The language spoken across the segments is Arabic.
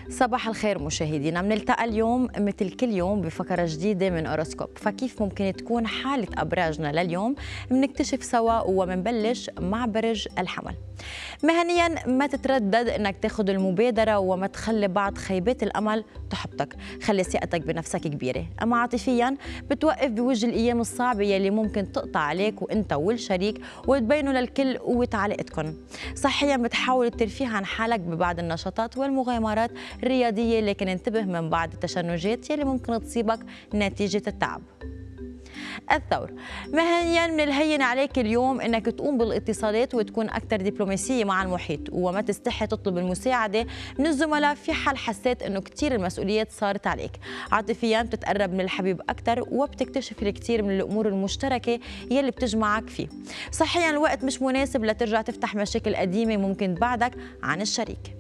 صباح الخير مشاهدينا، بنلتقى اليوم مثل كل يوم بفقرة جديدة من أوروسكوب. فكيف ممكن تكون حالة أبراجنا لليوم؟ بنكتشف سوا وبنبلش مع برج الحمل. مهنيا ما تتردد انك تاخذ المبادرة وما تخلي بعض خيبات الأمل تحبطك، خلي ثقتك بنفسك كبيرة. أما عاطفيا بتوقف بوجه الأيام الصعبة يلي ممكن تقطع عليك وانت والشريك وتبينوا للكل قوة علاقتكم. صحيا بتحاول الترفيه عن حالك ببعض النشاطات والمغامرات الرياضية، لكن انتبه من بعض التشنجات يلي ممكن تصيبك نتيجة التعب. الثور، مهنيا من الهين عليك اليوم انك تقوم بالاتصالات وتكون اكثر دبلوماسيه مع المحيط، وما تستحي تطلب المساعده من الزملاء في حال حسيت انه كثير المسؤوليات صارت عليك. عاطفيا بتتقرب من الحبيب اكثر وبتكتشف الكثير من الامور المشتركه يلي بتجمعك فيه. صحيا الوقت مش مناسب لترجع تفتح مشاكل قديمه ممكن تبعدك عن الشريك.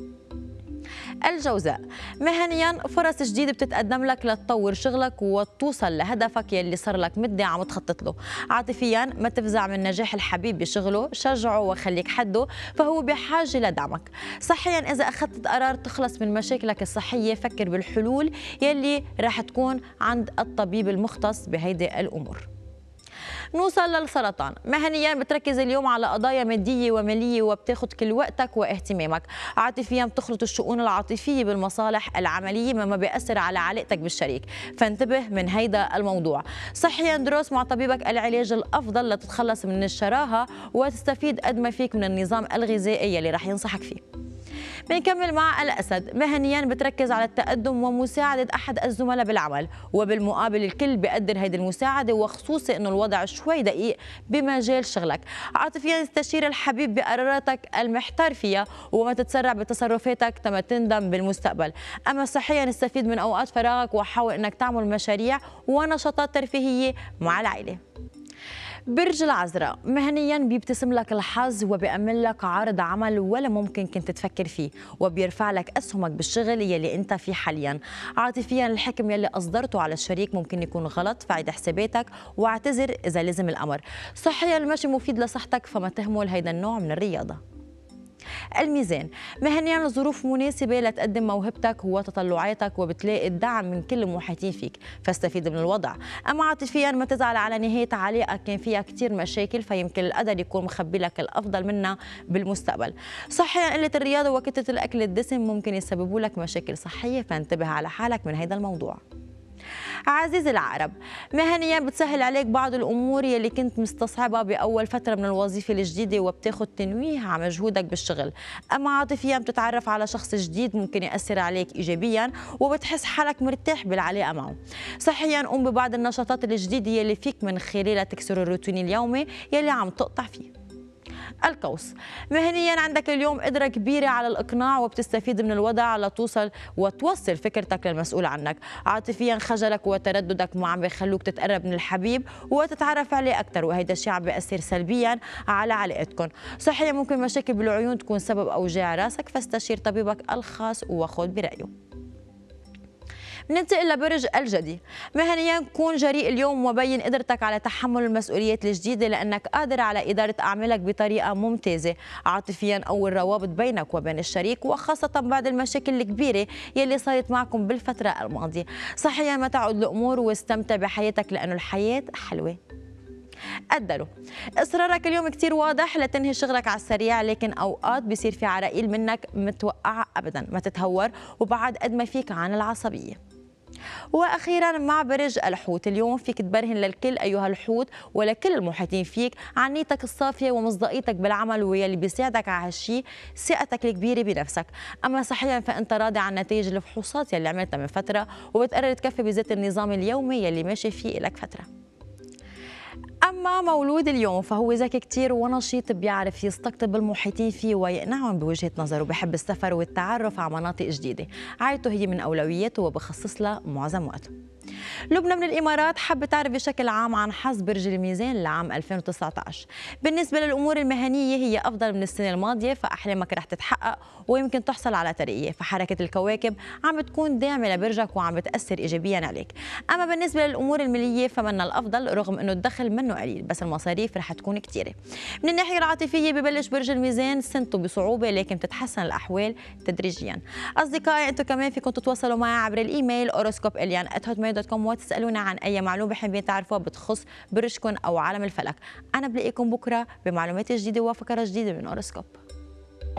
الجوزاء، مهنيا فرص جديدة بتتقدم لك لتطور شغلك وتوصل لهدفك يلي صار لك مدة عم تخطط له. عاطفيا ما تفزع من نجاح الحبيب بشغله، شجعه وخليك حده فهو بحاجة لدعمك. صحيا إذا أخذت قرار تخلص من مشاكلك الصحية فكر بالحلول يلي راح تكون عند الطبيب المختص بهيدي الأمور. نوصل للسرطان، مهنيا بتركز اليوم على قضايا مادية ومالية وبتاخذ كل وقتك واهتمامك. عاطفيا بتخلط الشؤون العاطفية بالمصالح العملية مما بيأثر على علاقتك بالشريك، فانتبه من هيدا الموضوع. صحيا دروس مع طبيبك العلاج الأفضل لتتخلص من الشراهة وتستفيد قد ما فيك من النظام الغذائي اللي رح ينصحك فيه. بنكمل مع الأسد، مهنيا بتركز على التقدم ومساعدة أحد الزملاء بالعمل، وبالمقابل الكل بيقدر هيدي المساعدة وخصوصي إنه الوضع شوي دقيق بمجال شغلك. عاطفيا استشير الحبيب بقراراتك المحتار فيها وما تتسرع بتصرفاتك تما تندم بالمستقبل. أما صحيا استفيد من أوقات فراغك وحاول إنك تعمل مشاريع ونشاطات ترفيهية مع العائلة. برج العذراء، مهنيا بيبتسم لك الحظ وبيأمن لك عرض عمل ولا ممكن كنت تفكر فيه، وبيرفع لك أسهمك بالشغل يلي أنت فيه حاليا. عاطفيا الحكم يلي أصدرته على الشريك ممكن يكون غلط، فعيد حساباتك واعتذر إذا لزم الأمر. صحيا المشي مفيد لصحتك فما تهمل هيدا النوع من الرياضة. الميزان، مهنيا الظروف مناسبة لتقدم موهبتك وتطلعاتك وبتلاقي الدعم من كل المحيطين فيك فاستفيد من الوضع. أما عاطفيا ما تزعل على نهاية علاقة كان فيها كتير مشاكل فيمكن القدر يكون مخبي لك الأفضل منها بالمستقبل. صحيا قلة الرياضة وكثرة الأكل الدسم ممكن يسببوا لك مشاكل صحية فانتبه على حالك من هذا الموضوع. عزيز العقرب، مهنيا بتسهل عليك بعض الامور يلي كنت مستصعبها باول فتره من الوظيفه الجديده وبتاخذ تنويه على مجهودك بالشغل. اما عاطفيا بتتعرف على شخص جديد ممكن ياثر عليك ايجابيا وبتحس حالك مرتاح بالعلاقه معه. صحيا قوم ببعض النشاطات الجديده يلي فيك من خلالها تكسر الروتين اليومي يلي عم تقطع فيه. القوس، مهنيا عندك اليوم قدرة كبيرة على الإقناع وبتستفيد من الوضع وتوصل فكرتك للمسؤول عنك. عاطفيا خجلك وترددك ما عم بيخلوك تتقرب من الحبيب وتتعرف عليه أكثر وهيدا الشيء عم بيأثر سلبيا على علاقتكم. صحيا ممكن مشاكل بالعيون تكون سبب أوجاع راسك فاستشير طبيبك الخاص وخذ برأيه. ننتقل لبرج الجدي، مهنيا كون جريء اليوم وبين قدرتك على تحمل المسؤوليات الجديدة لأنك قادر على إدارة أعمالك بطريقة ممتازة. عاطفيا أول روابط بينك وبين الشريك وخاصة بعد المشاكل الكبيرة يلي صارت معكم بالفترة الماضية. صحيا ما تعود الأمور واستمتع بحياتك لأنه الحياة حلوة. الدلو، اصرارك اليوم كتير واضح لتنهي شغلك على السريع لكن اوقات بيصير في عراقيل منك متوقعه ابدا، ما تتهور وبعد قد ما فيك عن العصبيه. واخيرا مع برج الحوت، اليوم فيك تبرهن للكل ايها الحوت ولكل المحيطين فيك عن نيتك الصافيه ومصداقيتك بالعمل واللي بيساعدك على هالشيء ثقتك الكبيره بنفسك. اما صحيا فانت راضي عن نتائج الفحوصات يلي عملتها من فتره وبتقرر تكفي بذات النظام اليومي يلي ماشي فيه لك فتره. أما مولود اليوم فهو ذكي كتير ونشيط، بيعرف يستقطب المحيطين فيه ويقنعهم بوجهة نظره، بحب السفر والتعرف على مناطق جديدة. عائلته هي من أولوياته وبخصص لها معظم وقته. لبنى من الإمارات حابة تعرف بشكل عام عن حظ برج الميزان لعام 2019. بالنسبة للأمور المهنية هي أفضل من السنة الماضية، فأحلامك رح تتحقق ويمكن تحصل على ترقية، فحركة الكواكب عم بتكون داعمة لبرجك وعم بتأثر إيجابيا عليك. أما بالنسبة للأمور المالية فمن الأفضل رغم أنه الدخل منه قليل بس المصاريف رح تكون كتيرة. من الناحية العاطفية ببلش برج الميزان سنته بصعوبة لكن بتتحسن الأحوال تدريجيا. أصدقائي أنتم كمان فيكم تتواصلوا معي عبر الإيميل horoscope@hotmail.com وتسألونا عن أي معلومة حابين تعرفوها بتخص برجكم أو عالم الفلك. أنا بلاقيكم بكرة بمعلومات جديدة وفقرة جديدة من هوروسكوب.